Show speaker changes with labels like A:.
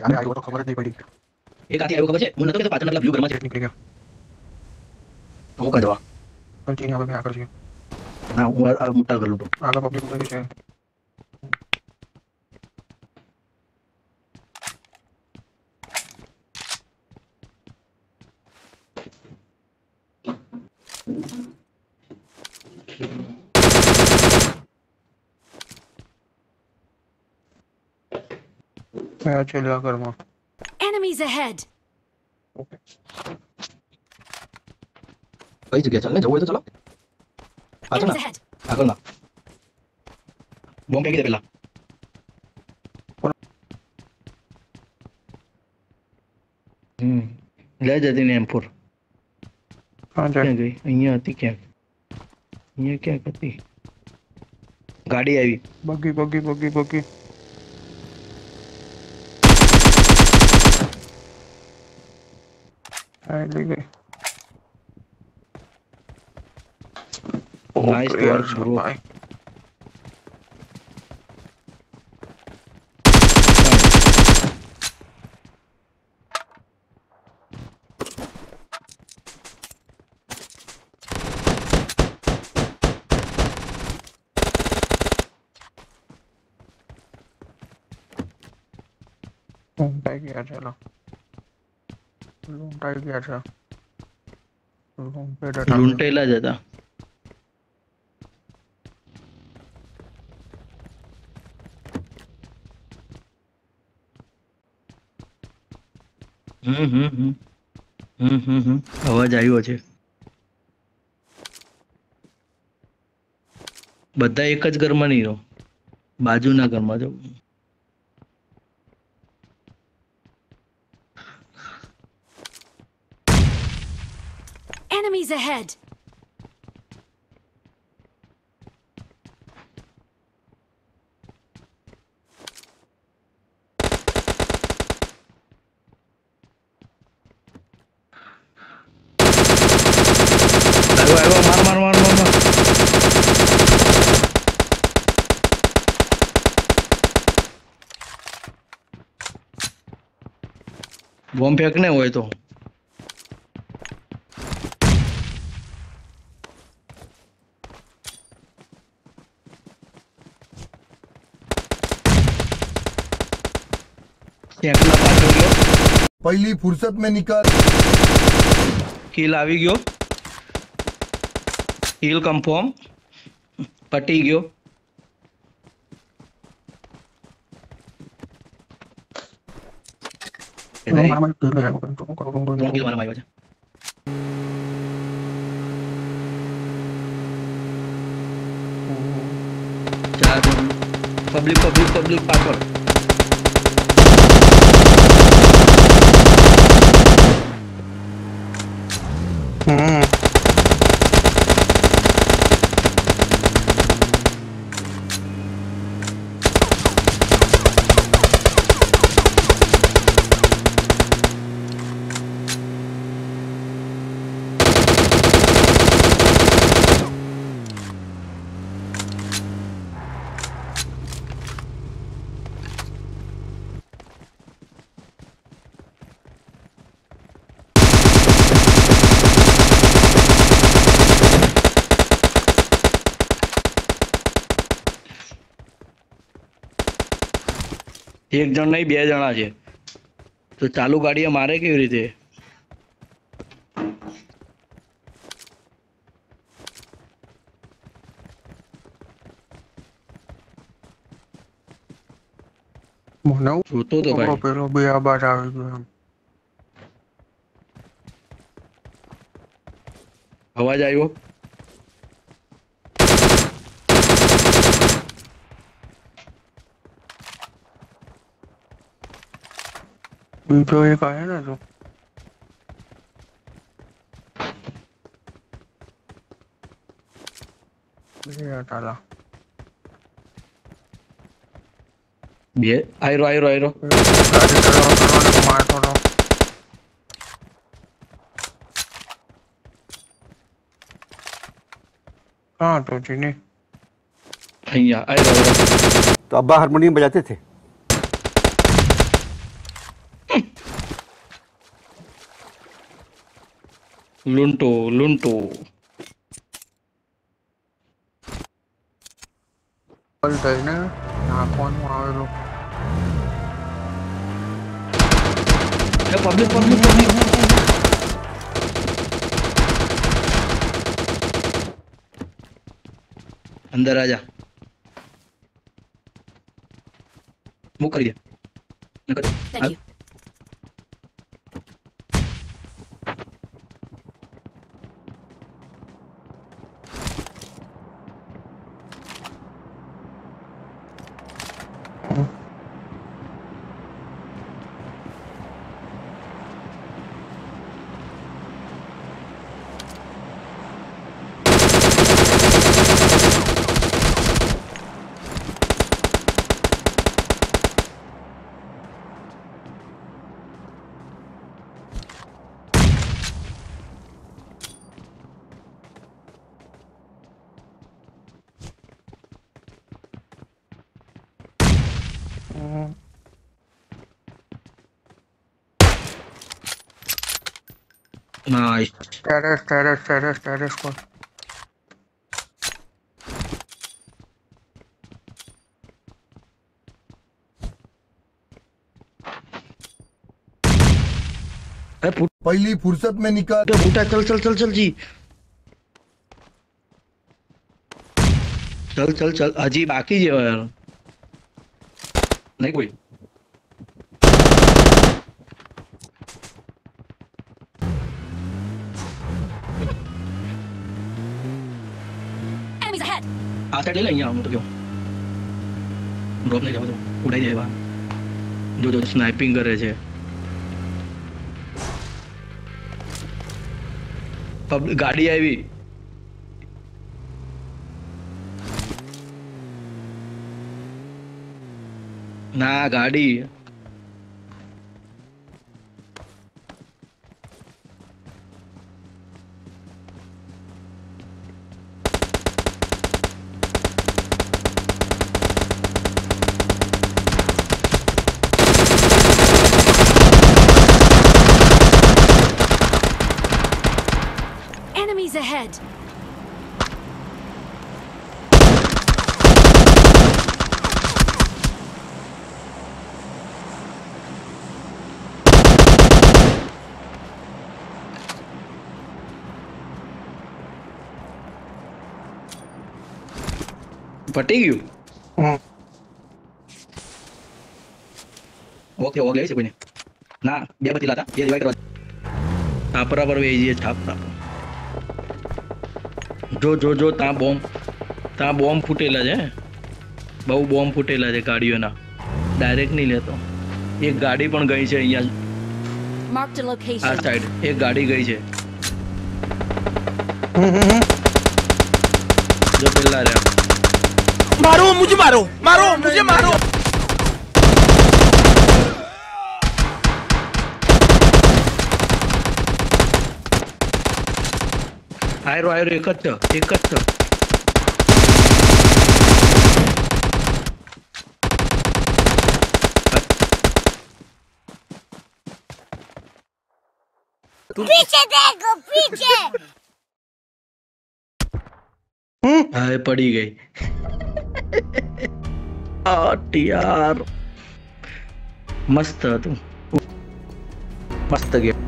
A: अरे आयो तो खबर જ નહીં પડી
B: एक आती आयो खबर છે મને તો કે પાછળ વ્યૂ ઘરમાં છે
A: નીકળી ગયો
B: હું કરી દવા
A: પણ ચીની હવે આગળ છે
B: ના હું મોટા કરી લઉં તો
A: આગળ પબ્લિક ઉતરી છે मैं चला घરમાં
C: Enemies ahead.
A: ओके
B: કઈ જગ્યા ચાલ ને જવું હોય તો ચલો પાછળ
C: Enemies
B: ના
C: ahead.
B: આગળ ના બોમ્બ ફેંકી દે પેલા લે જતી ને M4
A: हाँ जा
B: ક્યાં ગઈ અહીંયા હતી ક્યાં અહીંયા ક્યાં હતી ગાડી આવી
A: बग्गी बग्गी बग्गी बग्गी आई ले गई
B: नाइस वर्क ब्रो
A: लूंटाई गया चलो लूंटाई गया था लूंटे डटा
B: લૂંટેલા જ હતા અવાજ આવ્યો છે બધા એક જ ઘરમાં નહીં રહો બાજુના ઘરમાં જાઓ
C: Enemies ahead.
B: આવ્યો માર માર માર માર બોમ્બ ફેંકને હોય તો એકલા પાછળ ગયો
D: पहली फुर्सत में निकल
B: કિલ આવી ગયો કિલ કન્ફર્મ પટી ગયો
A: मारा मैं किल है तो करूंगा
B: ત્રણ કિલ મારા આવ્યો છે ચાર પબ્લિક પબ્લિક પબ્લિક પાછળ એક જણ નહીં બે જણા છે તો ચાલુ ગાડીએ મારે કેવી રીતે
A: મને
B: જોતો તો ભાઈ
A: પેલો બે આબાદ આવી ગયો
B: અવાજ આવ્યો
A: बीजो एक आया ना जो ये हटाला
B: બે આયરો આયરો આયરો
A: गाड़ी चलाओ मार छोड़ो हाँ तो चीनी
B: અહીંયા આયરો આયરો
D: तो अब्बा हारमोनियम बजाते थे
B: લૂંટો લૂંટો.
A: કોલ થઈને નાખવાનું આવેલું.
B: Public public public. અંદર આજા. મૂક કરી દે.
C: Thank you.
B: Nice.
A: Terrace call.
B: એ
D: पहली फुर्सत में निकाल
B: फूटा. चल चल चल चल जी. चल चल चल. हजी बाकी છે યાર. નહીં કોઈ.
C: Enemies ahead.
B: આ સાઈડ લઈ લે. અહીંયા હું તો કેવું ડ્રોપ નહીં જવા દો. ઉડાઈ જાય એવા. જો જો સ્નાઇપિંગ કરે છે. ગાડી આવી. ના ગાડી.
C: Enemies ahead.
B: પટી ગયું. ઓકે ઓકે છે કોઈને. ના બે બચેલા હતા. બે રિવાઇવ કરવા. છાપરા પર વેઈ જઈએ. છાપરા જો જો જો ત્યાં બોમ્બ ફૂટેલા છે. બહુ બોમ્બ ફૂટેલા છે ગાડીઓના. ડાયરેક્ટ નહીં લેતો. એક ગાડી પણ ગઈ છે અહીંયા.
C: Marked a
B: આ
C: location.
B: સાઈડ એક ગાડી ગઈ છે. જો પેલા રહ્યા.
E: मारो मुझे मारो मारो मुझे मारो
B: આયરો આયરો એક જ છે.
F: पीछे देखो पीछे
B: હા એ પડી ગઈ. યાર મસ્ત હતું. મસ્ત ગેમ.